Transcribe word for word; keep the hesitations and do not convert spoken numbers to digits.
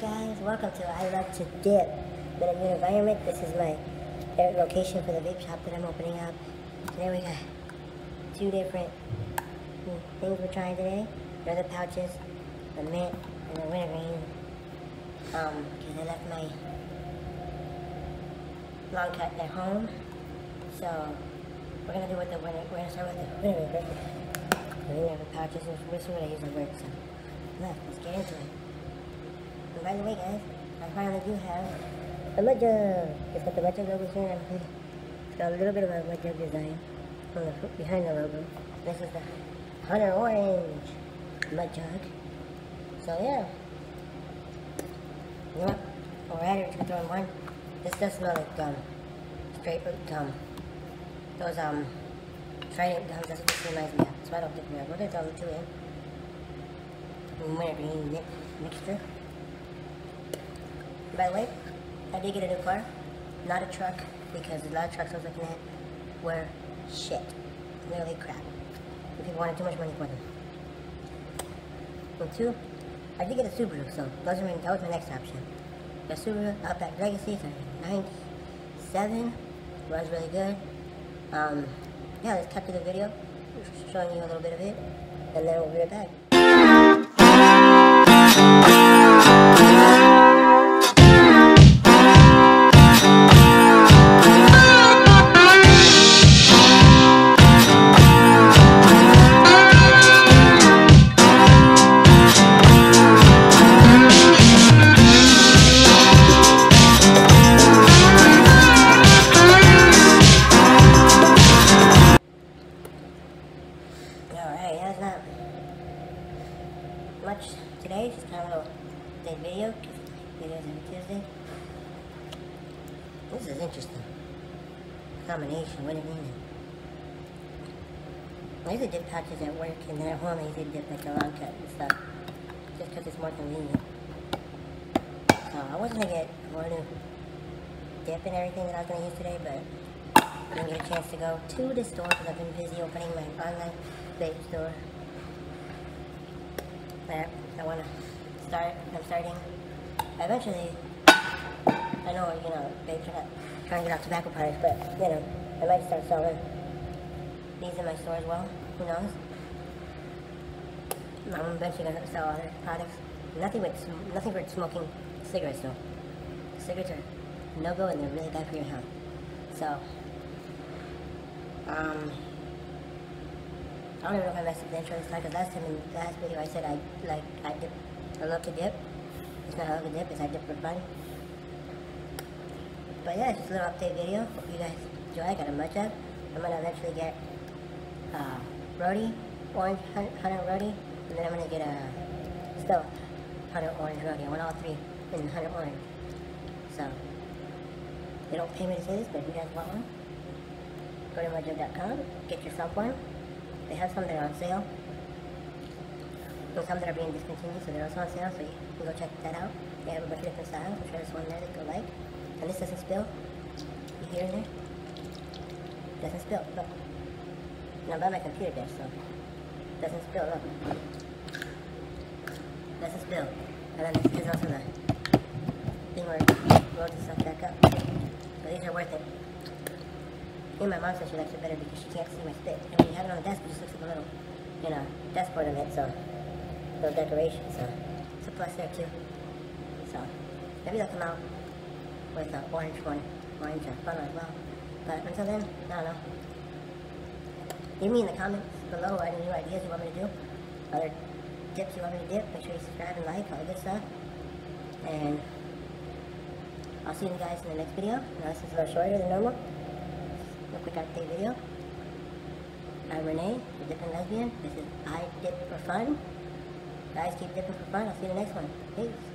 guys? Welcome to I Love to Dip. In a new environment. This is my location for the vape shop that I'm opening up. Today we got two different things we're trying today. They're the pouches, the mint and the wintergreen. Um, because I left my long cut at home. So we're gonna do with the winter. We're gonna start with the wintergreen. The winter pouches. We'll see what I use at work. So let's get into it. And by the way, guys, I finally do have a mud jug. It's got the mud jug logo here. It's got a little bit of a mud jug design on the behind the logo. This is the Hunter Orange mud jug. So yeah, you know what? While we're at it, we're gonna throw in one. This does smell like gum, straight gum. Those um Trident gums. That's what this reminds me of. So I don't think we are. We're gonna throw the two in. Wintergreen mix mixture. By the way, I did get a new car, not a truck, because a lot of trucks I was looking at were shit, literally crap. And people wanted too much money for them. And two, I did get a Subaru, so those are my, that was my next option. The Subaru Outback Legacy, it's a ninety-seven, runs really good. Um, yeah, let's cut to the video, showing you a little bit of it, and then we'll be right back. Alright, that's not much today, just kind of a little day video, because videos every Tuesday. This is interesting. Combination, what do you mean? I usually dip pouches at work, and then at home I usually dip like a long cut and stuff, just because it's more convenient. So I wasn't going to get more new dip and everything that I was going to use today, but I didn't get a chance to go to the store because I've been busy opening my online vape store. But I want to start, I'm starting, eventually, I know, you know, vapes are not trying to get off tobacco products, but, you know, I might start selling these in my store as well, who knows. I'm eventually going to sell other products. Nothing with, nothing for smoking cigarettes though. Cigarettes are no-go and they're really bad for your health. So, Um, I don't even know if I messed up the intro this time, because last time in the last video I said I like I dip, I love to dip. It's not I love to dip, it's I dip for fun. But yeah, it's just a little update video. Hope you guys enjoy. I got a mud jug. I'm gonna eventually get uh, Rody, orange Hunter Rody, and then I'm gonna get a still Hunter Orange Rody. I want all three in Hunter Orange. So they don't pay me to say this, but if you guys want one, go to mud jug dot com, get yourself one. They have some that are on sale. There's some that are being discontinued, so they're also on sale, so you can go check that out. They have a bunch of different styles. I'm sure there's one there that you'll like. And this doesn't spill. You hear in there? Doesn't spill, look. And I'm by my computer there, so doesn't spill, look. Doesn't spill. And then there's also the thing where it rolls the stuff back up. So these are worth it. And my mom says she likes it better because she can't see my spit. And when you have it on the desk, it just looks like a little, you know, desk ornament, so, little decoration, so, it's a plus there too. So, maybe they'll come out with an orange one, orange or funnel as well. But until then, I don't know. Leave me in the comments below any new ideas you want me to do, other dips you want me to dip. Make sure you subscribe and like, all the good stuff. And I'll see you guys in the next video. Now this is a little shorter than normal. A quick update video. I'm Renee, the Dippin' Lesbian. This is I Dip for Fun. Guys, keep dipping for fun. I'll see you in the next one. Peace.